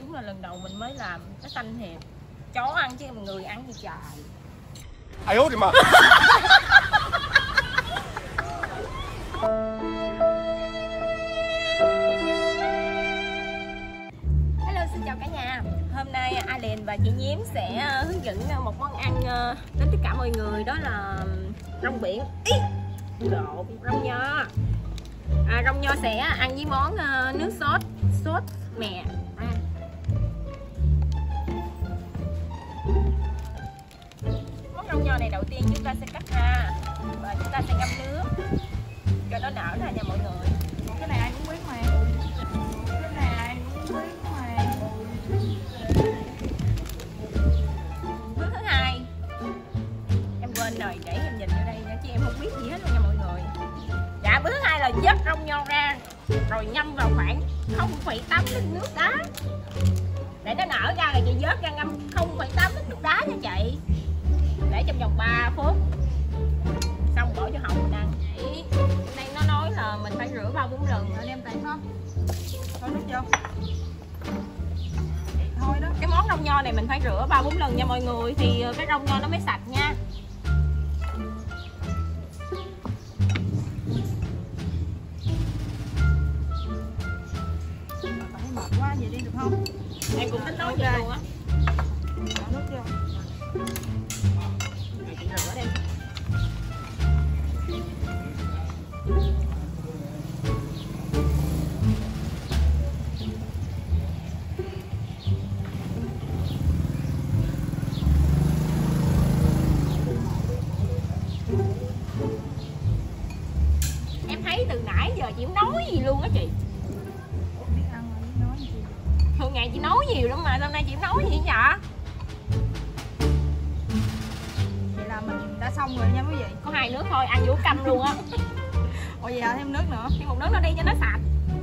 Đúng là lần đầu mình mới làm cái xanh thiệt. Chó ăn chứ người ăn gì trời. Ai ố thì mà. Hello, xin chào cả nhà. Hôm nay Allen và chị Nhiếm sẽ hướng dẫn một món ăn đến tất cả mọi người, đó là rong biển. Rong nho. Rong nho sẽ ăn với món nước sốt mè. Món rong nho này đầu tiên chúng ta sẽ cắt ra và chúng ta sẽ ngâm nước cho nó nở ra nha mọi người. Cái này ai cũng biết mà. Cái này ai cũng biết mà. Bước thứ hai, em quên rồi, để em nhìn vô đây nha, chứ em không biết gì hết luôn nha mọi người. Dạ, bước thứ hai là vớt rong nho ra rồi ngâm vào khoảng 0,8 lít nước đá để nó nở ra, rồi chị vớt ra ngâm 0,8 lít nước đá nha chị, để trong vòng 3 phút, xong bỏ vô hậu mình ăn. Đây nó nói là mình phải rửa 3-4 lần anh em, tại không Thôi nước vô. Thôi đó. cái món rong nho này mình phải rửa 3-4 lần nha mọi người, thì cái rong nho nó mới sạch nha. Phải mệt quá vậy đi được không? Em cũng tính nói vậy luôn á. Bỏ nước vô. Chị rửa đi. Em thấy từ nãy giờ chị không nói gì luôn á chị. Biết ăn rồi biết nói gì. Thường ngày chị nói nhiều lắm mà hôm nay chị không nói gì vậy? Vậy là mình đã xong rồi nha quý vị. Có 2 nước thôi, ăn vô căm luôn á. Ủa vậy hả, thêm nước nữa. Thêm một nước nó đi cho nó sạch.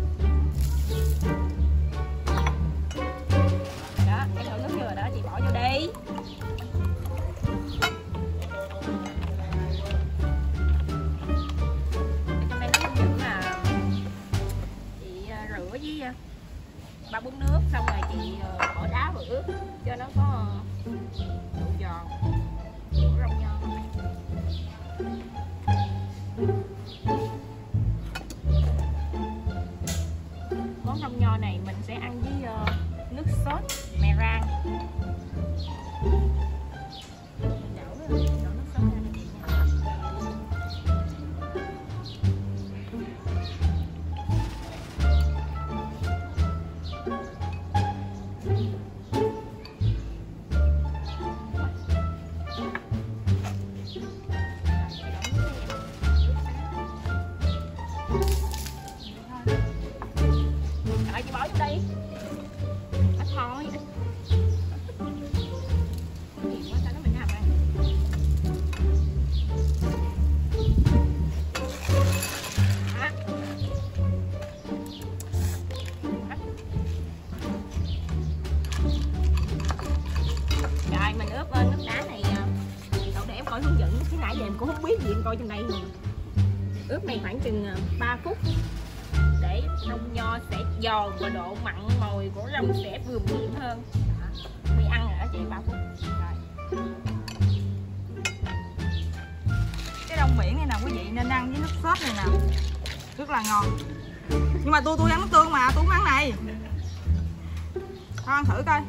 Đó, em đổ nước vô rồi đó, chị bỏ vô đi. Trong đây nó hướng dẫn là chị rửa với 3-4 nước, xong rồi chị bỏ đá vào ướp cho nó có độ giòn của rong nho. Món rong nho này mình sẽ ăn với nước sốt mè rang. Mình đổ nước sốt ra cho chị nha. Rồi chị bỏ vô đi. Ít thôi. Nhiều quá sao nó mình hầm ăn. Rồi mình ướp nước đá này. Đậu để em coi hướng dẫn, chứ nãy giờ em cũng không biết gì, em coi trong đây mà. Ướp này khoảng chừng 3 phút để rong nho sẽ giòn và độ mặn mòi của rong sẽ vừa miệng hơn. Đi ăn rồi đó chị, 3 phút. Rồi. Cái rong biển này nè quý vị, nên ăn với nước sốt này nè. Rất là ngon. Nhưng mà tôi ăn nước tương mà, tôi không ăn này. Thôi ăn thử coi.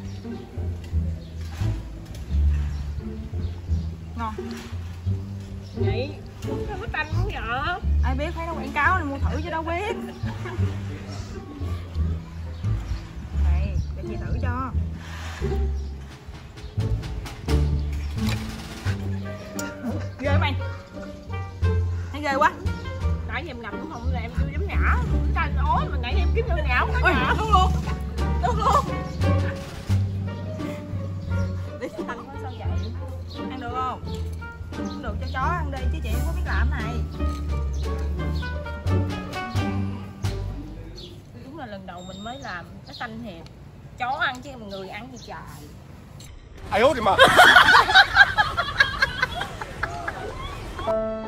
Ngon. Vậy nó có tanh không vậy? Ai biết, thấy đâu quảng cáo nên mua thử chứ đâu biết. Này, để chị thử cho. Ghê mày. Thấy ghê quá. Nãy giờ em ngầm đúng không là em chưa dám nhả. Tanh ối mà nãy em kiếm được nhão có Ôi, nhả. đúng luôn. Đúng luôn. Để tanh nó sao vậy? Ăn được không? Không được cho chó ăn đi chứ chị không có biết làm này. Đúng là lần đầu mình mới làm cái xanh thiệt. Chó ăn chứ người ăn gì trời. Ai ố thì mà.